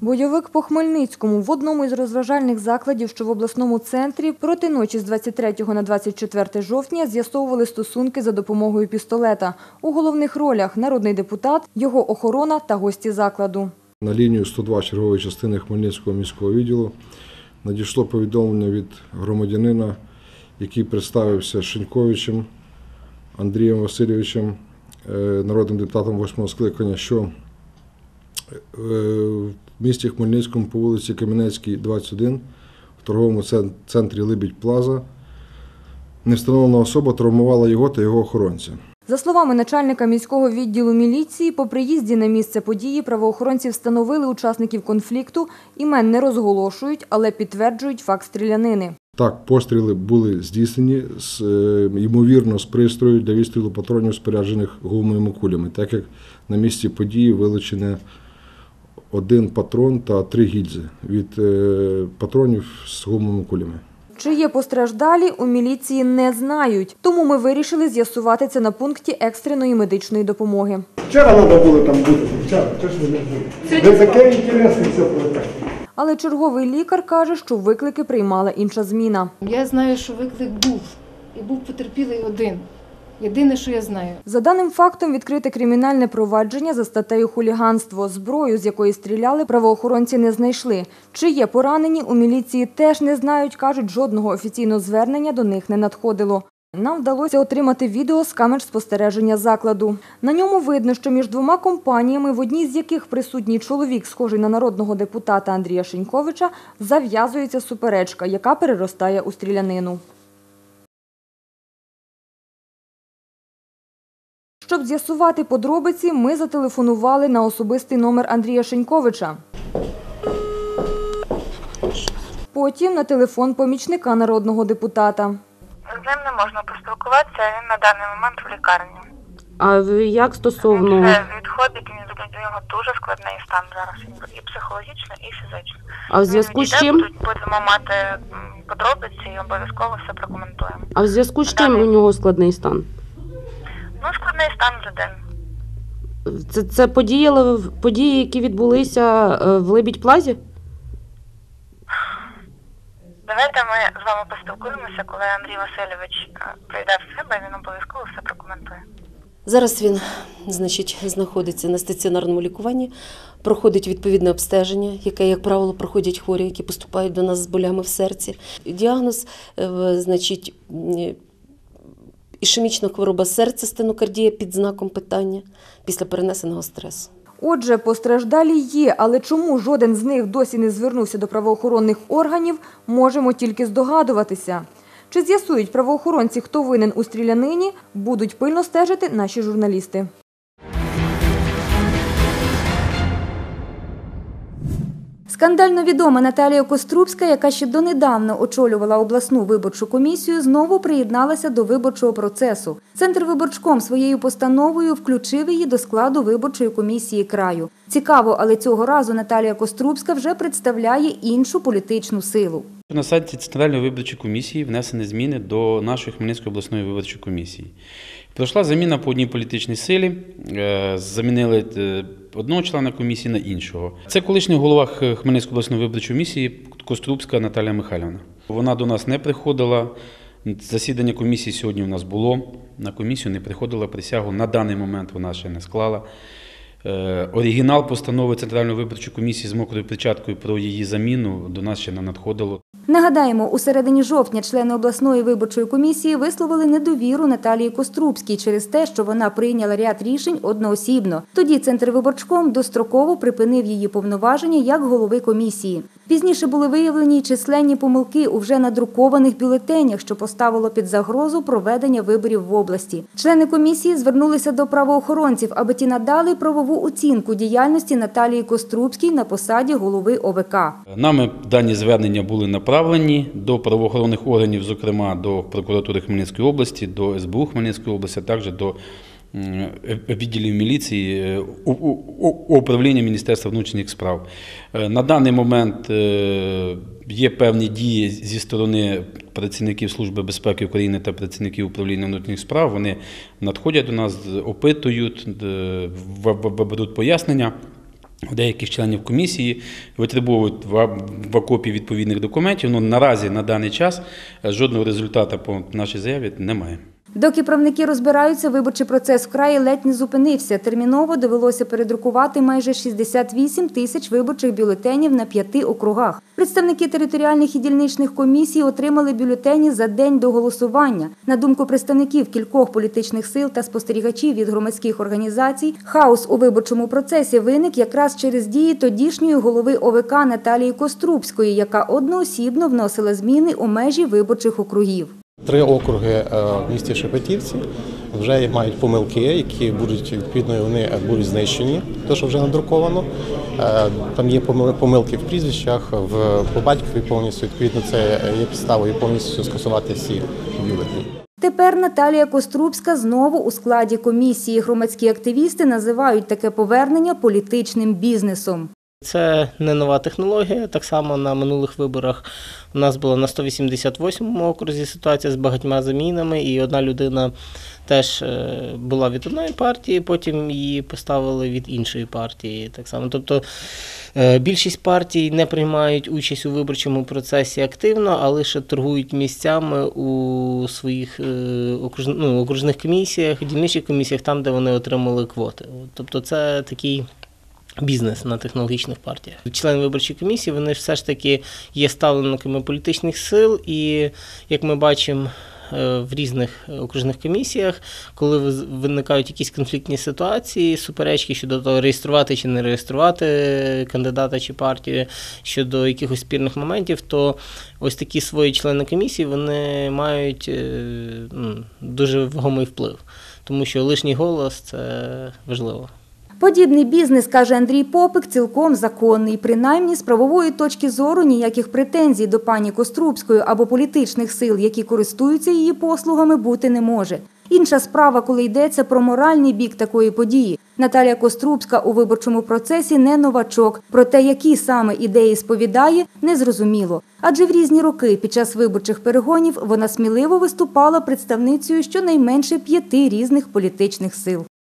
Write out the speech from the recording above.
Бойовик по Хмельницькому в одному із розважальних закладів, що в обласному центрі, проти ночі з 23 на 24 жовтня з'ясовували стосунки за допомогою пістолета. У головних ролях – народний депутат, його охорона та гості закладу. На лінію 102 чергової частини Хмельницького міського відділу надійшло повідомлення від громадянина, який представився Шиньковичем Андрієм Васильовичем, народним депутатом 8-го скликання, що в місті Хмельницькому по вулиці Кам'янецькій, 21, в торговому центрі «Либідь Плаза» невстановлена особа травмувала його та його охоронця. За словами начальника міського відділу міліції, по приїзді на місце події правоохоронці встановили учасників конфлікту, імен не розголошують, але підтверджують факт стрілянини. Так, постріли були здійснені, ймовірно, з пристрою для відстрілу патронів, споряджених гумовими кулями, так як на місці події вилучено 1 патрон та 3 гільзи від патронів з гумовими кулями. Чи є постраждалі, у міліції не знають. Тому ми вирішили з'ясувати це на пункті екстреної медичної допомоги. Вчора треба було там бути, вчора, це ж ви не були. Ви таке інтересне все пам'ятаєте. Але черговий лікар каже, що виклики приймала інша зміна. Я знаю, що виклик був. І був потерпілий один. Єдине, що я знаю. За даним фактом відкрите кримінальне провадження за статтею хуліганство. Зброю, з якої стріляли, правоохоронці не знайшли. Чи є поранені, у міліції теж не знають, кажуть, жодного офіційного звернення до них не надходило. Нам вдалося отримати відео з камер спостереження закладу. На ньому видно, що між двома компаніями, в одній з яких присутній чоловік, схожий на народного депутата Андрія Шиньковича, зав'язується суперечка, яка переростає у стрілянину. Щоб з'ясувати подробиці, ми зателефонували на особистий номер Андрія Шиньковича. Потім на телефон помічника народного депутата. З ним не можна поспілкуватися, він на даний момент в лікарні. А як стосовно... Він вже відходить, у нього дуже складний стан зараз, і психологічно, і фізично. А в зв'язку з чим? Будемо мати подробиці і обов'язково все прокоментуємо. А в зв'язку з чим у нього складний стан? Ну, складний стан людини. Це події, які відбулися в Либідь Плазі? Давайте ми з вами поспілкуємося, коли Андрій Васильович прийде в себе, він обов'язково все прокоментує. Зараз він, знаходиться на стаціонарному лікуванні, проходить відповідне обстеження, яке, як правило, проходять хворі, які поступають до нас з болями в серці. Діагноз, ішемічна хвороба серця, стенокардія під знаком питання після перенесеного стресу. Отже, постраждалі є, але чому жоден з них досі не звернувся до правоохоронних органів, можемо тільки здогадуватися. Чи з'ясують правоохоронці, хто винен у стрілянині, будуть пильно стежити наші журналісти. Скандально відома Наталія Кострубська, яка ще донедавна очолювала обласну виборчу комісію, знову приєдналася до виборчого процесу. Центрвиборчком своєю постановою включив її до складу виборчої комісії краю. Цікаво, але цього разу Наталія Кострубська вже представляє іншу політичну силу. На сайті Центральної виборчої комісії внесені зміни до нашої Хмельницької обласної виборчої комісії. Пройшла заміна по одній політичній силі, замінили одного члена комісії на іншого. Це колишній голова Хмельницької обласної виборчої комісії Кострубська Наталія Михайлівна. Вона до нас не приходила, засідання комісії сьогодні у нас було, на комісію не приходила присягу, на даний момент вона ще не склала. Оригінал постанови Центральної виборчої комісії з мокрою печаткою про її заміну до нас ще не надходило. Нагадаємо, у середині жовтня члени обласної виборчої комісії висловили недовіру Наталії Кострубській через те, що вона прийняла ряд рішень одноосібно. Тоді Центрвиборчком достроково припинив її повноваження як голови комісії. Пізніше були виявлені й численні помилки у вже надрукованих бюлетенях, що поставило під загрозу проведення виборів в області. Члени комісії звернулися до правоохоронців, аби ті надали правову оцінку діяльності Наталії Кострубській на посаді голови ОВК. Нами дані звернення були направлені до правоохоронних органів, зокрема до прокуратури Хмельницької області, до СБУ Хмельницької області, а також до відділів міліції, управління Міністерства внутрішніх справ. На даний момент є певні дії зі сторони працівників Служби безпеки України та працівників управління внутрішніх справ. Вони надходять до нас, опитують, беруть пояснення. у деяких членів комісії, витребовують в окопі відповідних документів. Ну, наразі, на даний час, жодного результату по нашій заяві немає. Доки правники розбираються, виборчий процес в краї ледь не зупинився. Терміново довелося передрукувати майже 68 тисяч виборчих бюлетенів на 5 округах. Представники територіальних і дільничних комісій отримали бюлетені за день до голосування. На думку представників кількох політичних сил та спостерігачів від громадських організацій, хаос у виборчому процесі виник якраз через дії тодішньої голови ОВК Наталії Кострубської, яка одноосібно вносила зміни у межі виборчих округів. 3 округи в місті Шепетівці вже мають помилки, які будуть, відповідно, вони будуть знищені, те, що вже надруковано. Там є помилки в прізвищах, по батькові повністю, відповідно, це є підставою повністю скасувати всі бюлетені. Тепер Наталія Кострубська знову у складі комісії. Громадські активісти називають таке повернення політичним бізнесом. Це не нова технологія. Так само на минулих виборах у нас була на 188-му окрузі ситуація з багатьма замінами, і одна людина теж була від одної партії, потім її поставили від іншої партії. Так само. Тобто більшість партій не приймають участь у виборчому процесі активно, а лише торгують місцями у своїх окружних комісіях, дільничних комісіях, там, де вони отримали квоти. Тобто це такий бізнес на технологічних партіях. Члени виборчої комісії, вони все ж таки є ставленниками політичних сил, і, як ми бачимо, в різних окружних комісіях, коли виникають якісь конфліктні ситуації, суперечки щодо того, реєструвати чи не реєструвати кандидата чи партію, щодо якихось спірних моментів, то ось такі свої члени комісії, вони мають дуже вагомий вплив, тому що лишній голос – це важливо. Подібний бізнес, каже Андрій Попик, цілком законний. Принаймні, з правової точки зору ніяких претензій до пані Кострубської або політичних сил, які користуються її послугами, бути не може. Інша справа, коли йдеться про моральний бік такої події. Наталія Кострубська у виборчому процесі не новачок. Проте, які саме ідеї сповідає, незрозуміло. Адже в різні роки під час виборчих перегонів вона сміливо виступала представницею щонайменше 5 різних політичних сил.